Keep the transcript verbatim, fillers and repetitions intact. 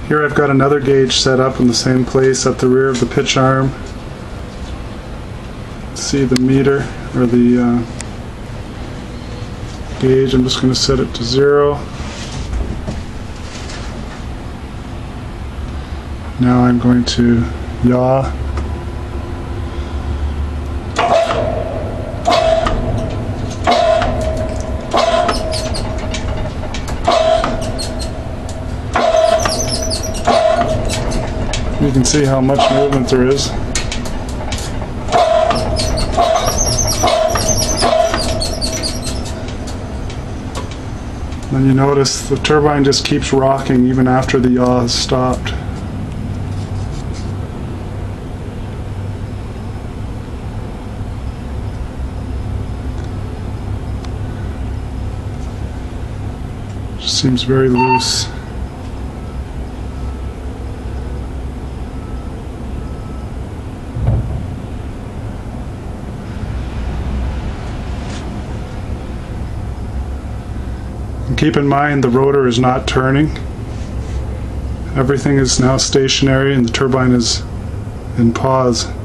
Here I've got another gauge set up in the same place at the rear of the pitch arm. See the meter or the uh, gauge. I'm just going to set it to zero. Now I'm going to yaw. You can see how much movement there is. And you notice the turbine just keeps rocking even after the yaw has stopped. Just seems very loose. Keep in mind the rotor is not turning. Everything is now stationary and the turbine is in pause.